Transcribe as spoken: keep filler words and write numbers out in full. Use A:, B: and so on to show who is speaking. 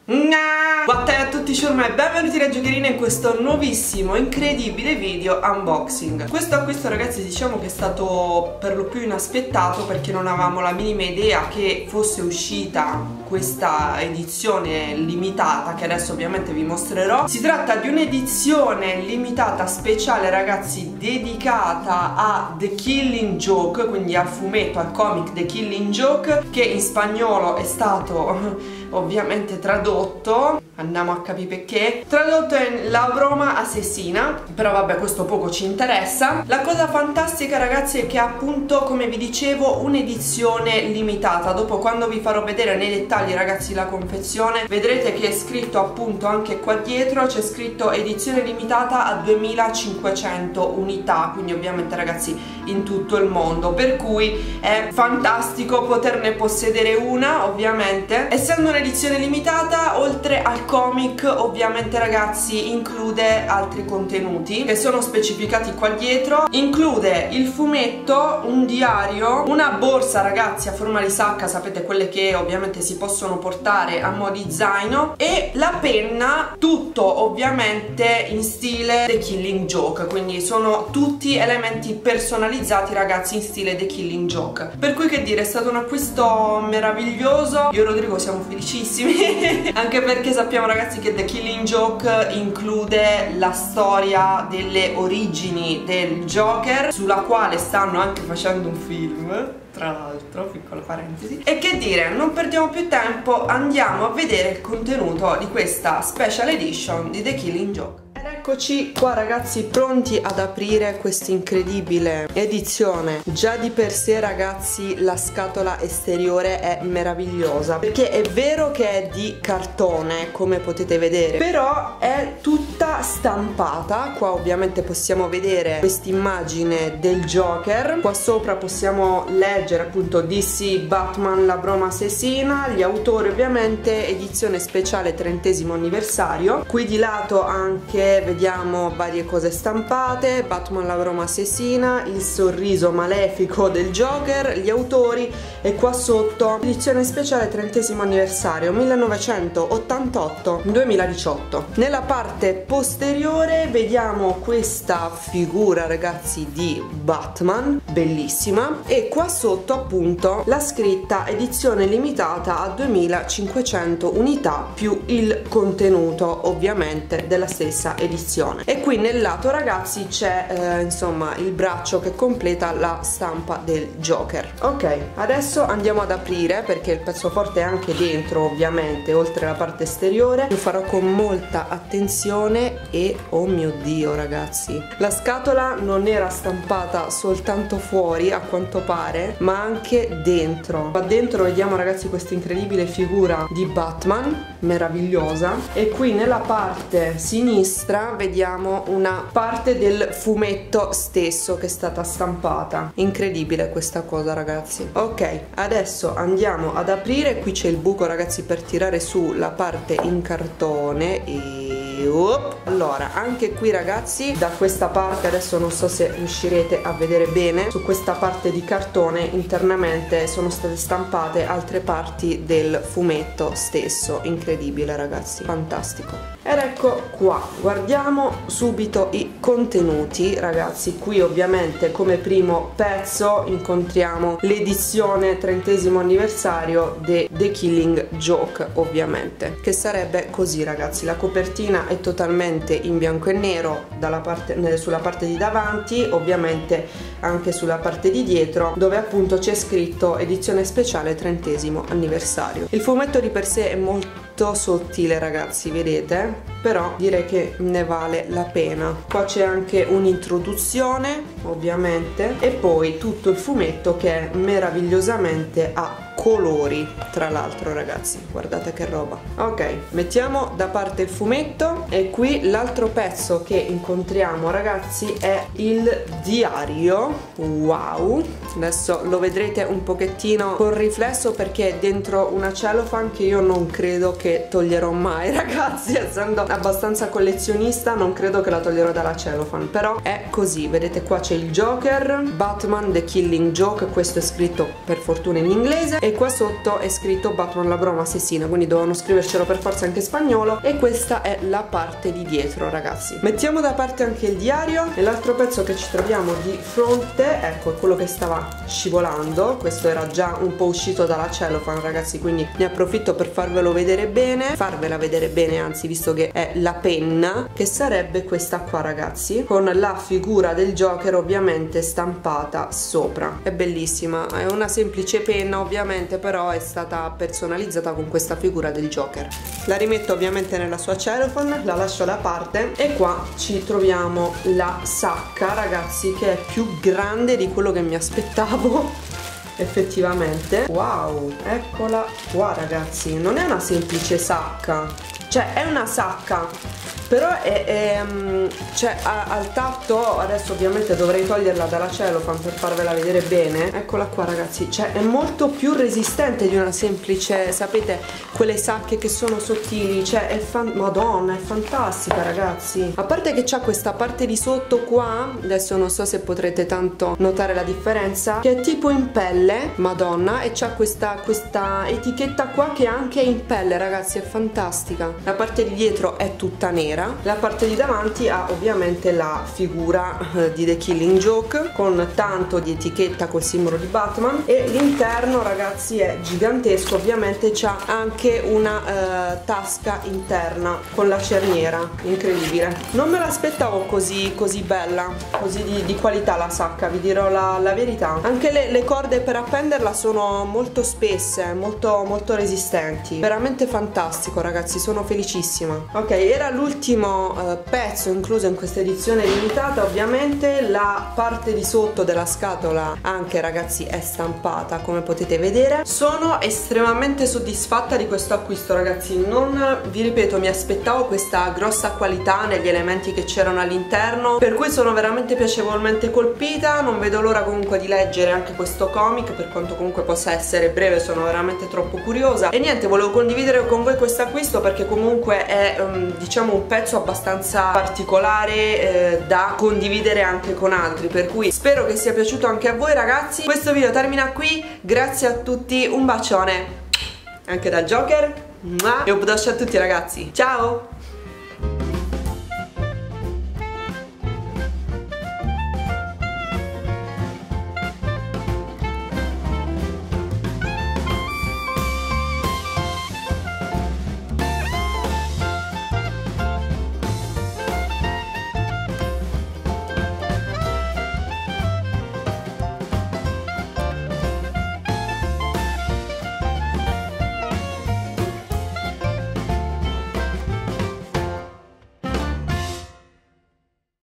A: Guarda a tutti ciurma e benvenuti da Giocherina in questo nuovissimo, incredibile video unboxing. Questo acquisto, ragazzi, diciamo che è stato per lo più inaspettato, perché non avevamo la minima idea che fosse uscita questa edizione limitata, che adesso ovviamente vi mostrerò. Si tratta di un'edizione limitata speciale, ragazzi, dedicata a The Killing Joke, quindi al fumetto, al comic The Killing Joke, che in spagnolo è stato ovviamente tradotto, andiamo a capire perché, tradotto in La Broma Asesina, però vabbè, questo poco ci interessa. La cosa fantastica, ragazzi, è che appunto, come vi dicevo, un'edizione limitata. Dopo, quando vi farò vedere nei dettagli, ragazzi, la confezione, vedrete che è scritto appunto anche qua dietro, c'è scritto edizione limitata a duemilacinquecento unità, quindi ovviamente, ragazzi, in tutto il mondo, per cui è fantastico poterne possedere una, ovviamente. Essendo un'edizione limitata, oltre al comic, ovviamente, ragazzi, include altri contenuti che sono specificati qua dietro. Include il fumetto, un diario, una borsa, ragazzi, a forma di sacca, sapete, quelle che ovviamente si possono portare a mo' di zaino, e la penna, tutto ovviamente in stile The Killing Joke, quindi sono tutti elementi personalizzati, ragazzi, in stile The Killing Joke. Per cui, che dire, è stato un acquisto meraviglioso. Io e Rodrigo siamo felicissimi anche perché sappiamo, ragazzi, che The Killing Joke include la storia delle origini del Joker, sulla quale stanno anche facendo un film, tra l'altro, piccola parentesi. E che dire, non perdiamo più tempo, andiamo a vedere il contenuto di questa special edition di The Killing Joke. Ed eccoci qua, ragazzi, pronti ad aprire questa incredibile edizione. Già di per sé, ragazzi, la scatola esteriore è meravigliosa, perché è vero che è di cartone, come potete vedere, però è tutta stampata. Qua ovviamente possiamo vedere quest'immagine del Joker, qua sopra possiamo leggere appunto D C Batman La Broma Asesina, gli autori ovviamente, edizione speciale trentesimo anniversario. Qui di lato anche vediamo varie cose stampate, Batman La Broma Asesina, il sorriso malefico del Joker, gli autori, e qua sotto edizione speciale trentesimo anniversario millenovecentottantotto duemiladiciotto. Nella parte posteriore vediamo questa figura, ragazzi, di Batman, bellissima, e qua sotto appunto la scritta edizione limitata a duemilacinquecento unità più il contenuto ovviamente della stessa edizione. E qui nel lato, ragazzi, c'è eh, insomma il braccio che completa la stampa del Joker. Ok, adesso andiamo ad aprire, perché il pezzo forte è anche dentro, ovviamente, oltre la parte esteriore. Lo farò con molta attenzione e oh mio Dio, ragazzi, la scatola non era stampata soltanto fuori, a quanto pare, ma anche dentro. Qua dentro vediamo, ragazzi, questa incredibile figura di Batman, meravigliosa, e qui nella parte sinistra vediamo una parte del fumetto stesso che è stata stampata. Incredibile questa cosa, ragazzi. Ok, adesso andiamo ad aprire. Qui c'è il buco, ragazzi, per tirare su la parte in cartone e allora, anche qui, ragazzi, da questa parte, adesso non so se riuscirete a vedere bene, su questa parte di cartone internamente sono state stampate altre parti del fumetto stesso. Incredibile, ragazzi, fantastico. Ed ecco qua, guardiamo subito i contenuti, ragazzi. Qui ovviamente come primo pezzo incontriamo l'edizione trentesimo anniversario di The Killing Joke, ovviamente, che sarebbe così, ragazzi. La copertina è totalmente in bianco e nero dalla parte, sulla parte di davanti, ovviamente anche sulla parte di dietro, dove appunto c'è scritto edizione speciale trentesimo anniversario. Il fumetto di per sé è molto sottile, ragazzi, vedete, però direi che ne vale la pena. Qua c'è anche un'introduzione, ovviamente, e poi tutto il fumetto che è meravigliosamente a colori, tra l'altro, ragazzi, guardate che roba. Ok, mettiamo da parte il fumetto e qui l'altro pezzo che incontriamo, ragazzi, è il diario. Wow, adesso lo vedrete un pochettino con riflesso, perché è dentro una cellophane che io non credo che toglierò mai, ragazzi, essendo abbastanza collezionista non credo che la toglierò dalla cellophane, però è così. Vedete, qua c'è il Joker, Batman The Killing Joke, questo è scritto per fortuna in inglese, e e qua sotto è scritto Batman la broma assassina, quindi dovevano scrivercelo per forza anche in spagnolo. E questa è la parte di dietro, ragazzi. Mettiamo da parte anche il diario, e l'altro pezzo che ci troviamo di fronte, ecco, è quello che stava scivolando. Questo era già un po' uscito dalla cellophane, ragazzi, quindi ne approfitto per farvelo vedere bene, farvela vedere bene anzi, visto che è la penna, che sarebbe questa qua, ragazzi, con la figura del Joker ovviamente stampata sopra. È bellissima, è una semplice penna ovviamente, però è stata personalizzata con questa figura del Joker. La rimetto ovviamente nella sua cellophane, la lascio da parte, e qua ci troviamo la sacca, ragazzi, che è più grande di quello che mi aspettavo effettivamente. Wow, eccola qua, ragazzi. Non è una semplice sacca, cioè è una sacca, però è, è cioè a, al tatto, adesso ovviamente dovrei toglierla dalla cellophane per farvela vedere bene. Eccola qua, ragazzi, cioè è molto più resistente di una semplice, sapete, quelle sacche che sono sottili, cioè è fan... madonna, è fantastica, ragazzi. A parte che c'ha questa parte di sotto qua, adesso non so se potrete tanto notare la differenza, che è tipo in pelle, madonna, e c'ha questa, questa etichetta qua che anche è in pelle, ragazzi, è fantastica. La parte di dietro è tutta nera, la parte di davanti ha ovviamente la figura eh, di The Killing Joke con tanto di etichetta col simbolo di Batman, e l'interno, ragazzi, è gigantesco. Ovviamente c'ha anche una eh, tasca interna con la cerniera, incredibile. Non me l'aspettavo così, così bella, così di, di qualità la sacca, vi dirò la, la verità. Anche le, le corde per appenderla sono molto spesse, molto, molto resistenti, veramente fantastico, ragazzi, sono felicissima. Ok, era l'ultimo Uh, pezzo incluso in questa edizione limitata. Ovviamente la parte di sotto della scatola anche, ragazzi, è stampata, come potete vedere. Sono estremamente soddisfatta di questo acquisto, ragazzi. Non vi ripeto, mi aspettavo questa grossa qualità negli elementi che c'erano all'interno, per cui sono veramente piacevolmente colpita. Non vedo l'ora comunque di leggere anche questo comic, per quanto comunque possa essere breve, sono veramente troppo curiosa. E niente, volevo condividere con voi questo acquisto perché comunque è um, diciamo un pezzo abbastanza particolare eh, da condividere anche con altri, per cui spero che sia piaciuto anche a voi, ragazzi. Questo video termina qui, grazie a tutti, un bacione anche dal Joker e un bacio a tutti, ragazzi, ciao!